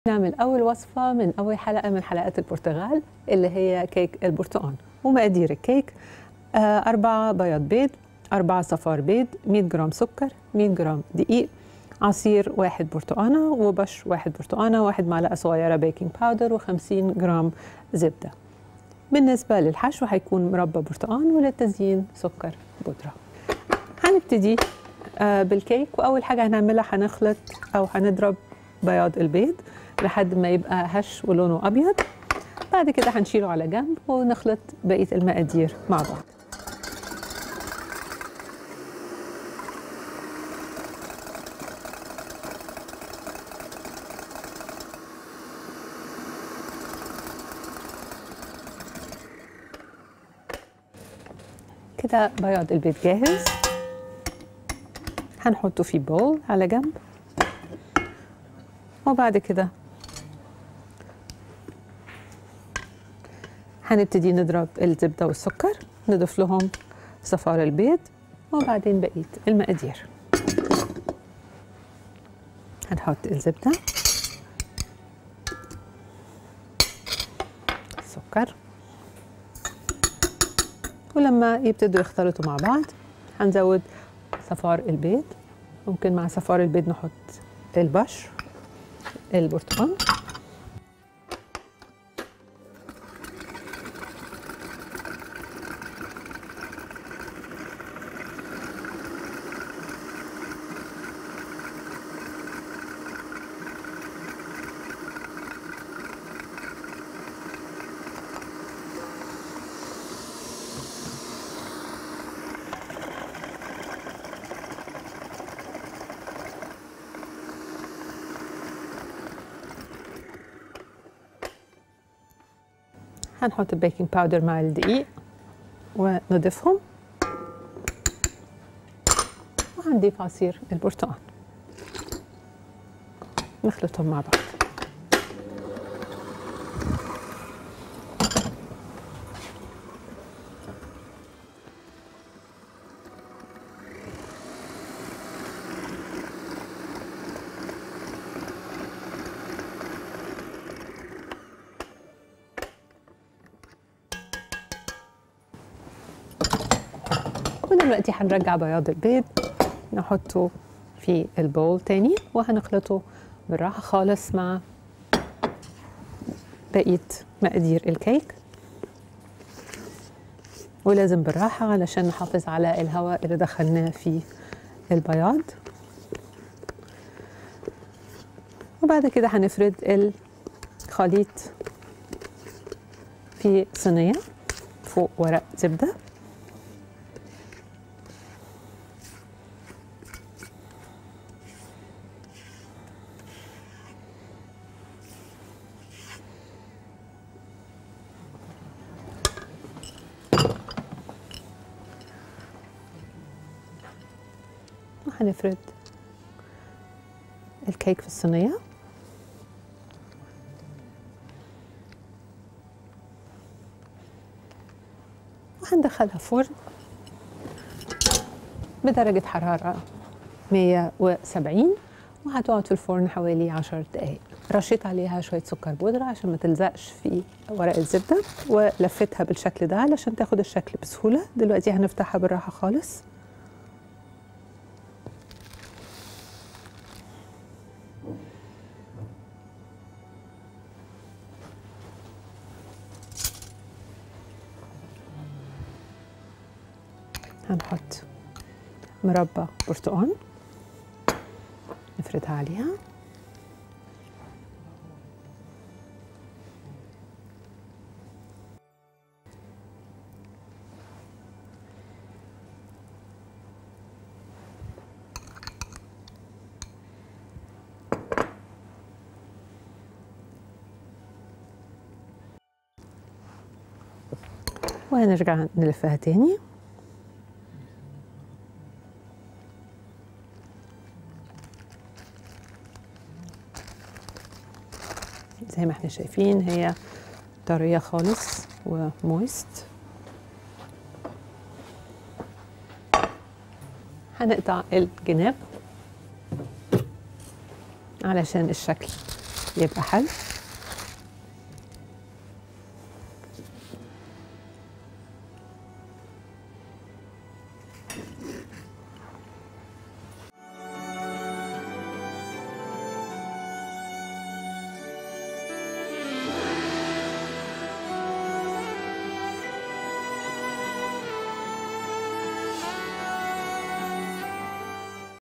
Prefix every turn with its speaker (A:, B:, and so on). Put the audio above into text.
A: نعمل أول وصفة من أول حلقة من حلقات البرتغال اللي هي كيك البرتقال. ومقادير الكيك 4 بياض بيض، 4 صفار بيض، 100 جرام سكر، 100 جرام دقيق، عصير 1 برتقانة وبش 1 برتقانة، 1 معلقة صغيرة بيكنج باودر، و50 جرام زبدة. بالنسبة للحشو هيكون مربى برتقان، وللتزيين سكر بودرة. هنبتدي بالكيك، وأول حاجة هنعملها هنخلط أو هنضرب بياض البيض لحد ما يبقى هش ولونه أبيض. بعد كده هنشيله على جنب ونخلط بقية المقادير مع بعض. كده بياض البيض جاهز، هنحطه في بول على جنب. وبعد كده هنبتدي نضرب الزبدة والسكر، نضيف لهم صفار البيض وبعدين بقية المقادير. هنحط الزبدة، السكر، ولما يبتدوا يختلطوا مع بعض هنزود صفار البيض. ممكن مع صفار البيض نحط البشر البرتقال، هنحط البيكنج باودر مع الدقيق ونضيفهم، وهنضيف عصير البرتقال، نخلطهم مع بعض. ودلوقتي هنرجع بياض البيض نحطه في البول تاني، وهنخلطه بالراحة خالص مع بقية مقادير الكيك. ولازم بالراحة علشان نحافظ على الهواء اللي دخلناه في البياض. وبعد كده هنفرد الخليط في صينية فوق ورق زبدة، وهنفرد الكيك في الصينية. وهندخلها فرن بدرجة حرارة 170، وهتقعد في الفرن حوالي 10 دقايق. رشيت عليها شوية سكر بودرة عشان ما تلزقش في ورق الزبدة، ولفتها بالشكل ده علشان تاخد الشكل بسهولة. دلوقتي هنفتحها بالراحة خالص. هنحط مربى برتقال نفردها عليها، وهنرجع نلفها تاني. زي ما احنا شايفين هي طرية خالص ومويست. هنقطع الجناب علشان الشكل يبقى حلو.